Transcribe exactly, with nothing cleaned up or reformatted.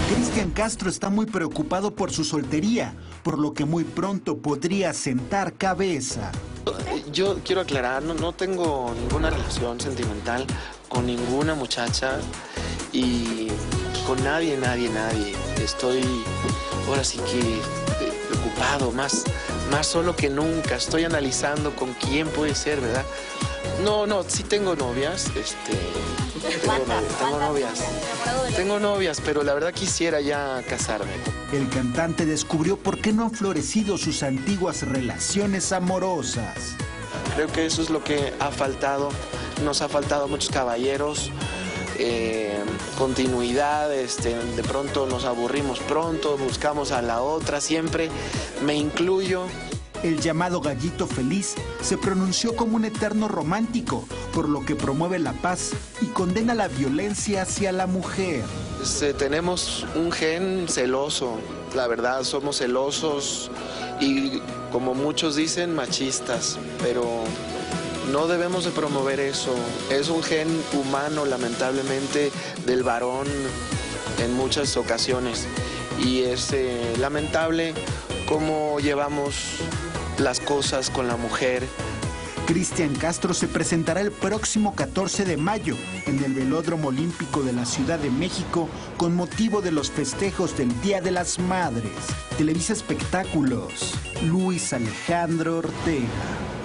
Cristian Castro está muy preocupado por su soltería, por lo que muy pronto podría sentar cabeza. Yo quiero aclarar, no, no tengo ninguna relación sentimental con ninguna muchacha y con nadie, nadie, nadie. Estoy ahora sí que eh, preocupado, más, más solo que nunca. Estoy analizando con quién puede ser, ¿verdad? No, no, sí tengo novias, este... Tengo, novias, tengo novias, tengo novias, pero la verdad quisiera ya casarme. El cantante descubrió por qué no han florecido sus antiguas relaciones amorosas. Creo que eso es lo que ha faltado, nos ha faltado a muchos caballeros, eh, continuidad, este, de pronto nos aburrimos pronto, buscamos a la otra, siempre me incluyo. El llamado Gallito Feliz se pronunció como un eterno romántico, por lo que promueve la paz y condena la violencia hacia la mujer. Este, tenemos un gen celoso, la verdad, somos celosos y, como muchos dicen, machistas, pero no debemos de promover eso. Es un gen humano, lamentablemente, del varón en muchas ocasiones y es eh, lamentable cómo llevamos las cosas con la mujer. Cristian Castro se presentará el próximo catorce de mayo en el Velódromo Olímpico de la Ciudad de México con motivo de los festejos del Día de las Madres. Televisa Espectáculos, Luis Alejandro Ortega.